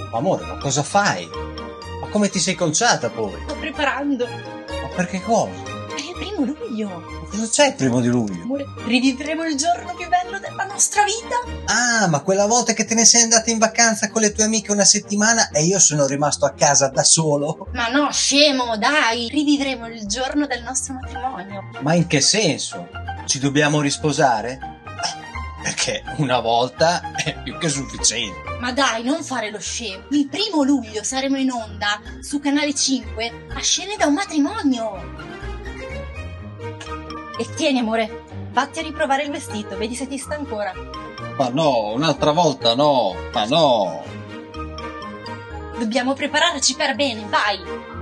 Amore, ma cosa fai? Ma come ti sei conciata poi? Sto preparando. Ma perché cosa? È il 1° luglio. Ma cosa c'è il 1 luglio? Amore, rivivremo il giorno più bello della nostra vita. Ah, ma quella volta che te ne sei andata in vacanza con le tue amiche una settimana e io sono rimasto a casa da solo? Ma no, scemo, dai. Rivivremo il giorno del nostro matrimonio. Ma in che senso? Ci dobbiamo risposare? Perché una volta è più che sufficiente. Ma dai, non fare lo scemo. Il 1° luglio saremo in onda su Canale 5 a Scene da un matrimonio. E tieni, amore, vatti a riprovare il vestito, vedi se ti sta ancora. Ma no, un'altra volta no, ma no. Dobbiamo prepararci per bene, vai.